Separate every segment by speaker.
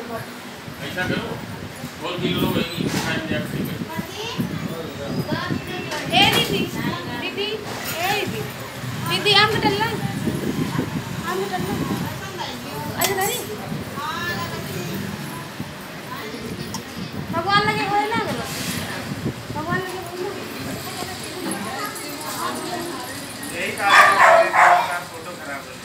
Speaker 1: ऐसा करो और किलो लो वही खाने जा सकते
Speaker 2: ए दीदी दीदी ए दीदी दीदी आम टल्ला अरे नहीं भगवान लगे होए ना भगवान लगे बोलो
Speaker 1: यही का फोटो खराब है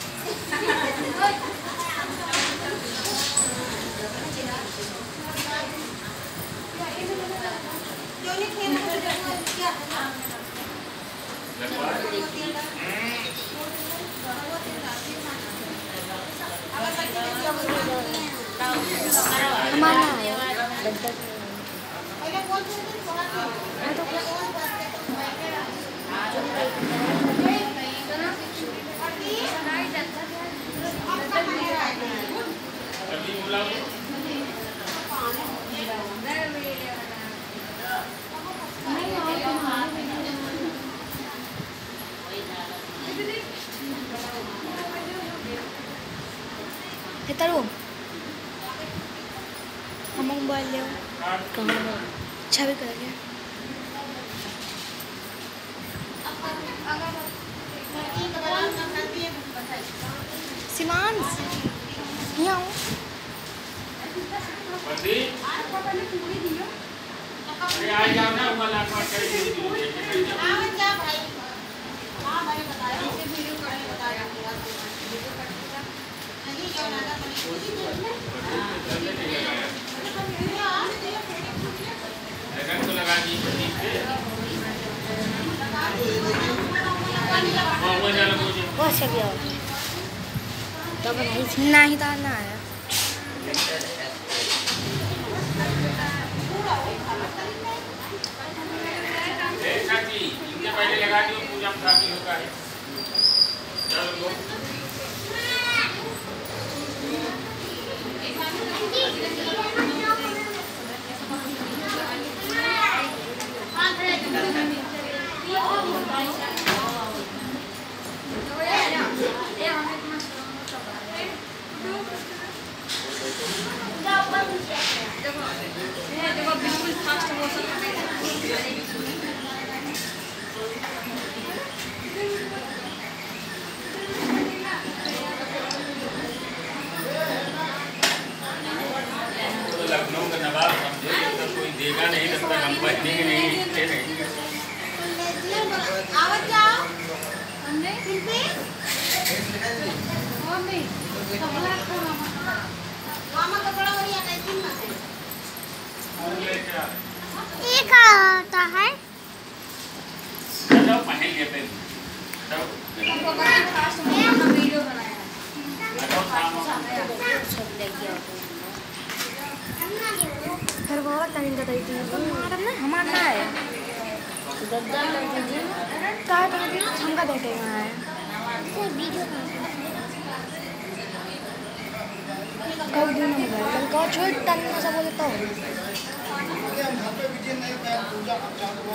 Speaker 2: Taruh, ngomong balik, kamu cari kerja. Simans, niau.
Speaker 1: Berarti? Ayam na malah kau cari dulu.
Speaker 3: क्या भाई? हाँ मैंने बताया उसे वीडियो करने बताया नहीं जो नाना
Speaker 1: लगन तो लगा दी पट्टी पे वो जाना मुझे
Speaker 2: वो सब यार तब नहीं था ना आया
Speaker 1: ऐसा कि इनके पहले लगा दी पूजा में खाती होगा है चलो
Speaker 2: बिल्कुल फास्ट मौसम
Speaker 1: लखनऊ का नवाब समझे तो कोई देगा नहीं तब तक हम बचने के नहीं दिखते नहीं
Speaker 3: आवाज जाओ
Speaker 2: हमने मम्मी
Speaker 3: मामा कपड़ा और या कैसी मत
Speaker 2: ये क्या होता है
Speaker 1: चलो पहन लेते हैं
Speaker 2: हमको बड़ा फास्ट मौसम वीडियो बनाया फिर बहुत टाइम का देती है हमारा ना हमारा है गद्दा कर दीजिए काट दीजिए हमका देते हैं कोई वीडियो कब दिन में कल का छोड़ तन्ना सब बोलता हूँ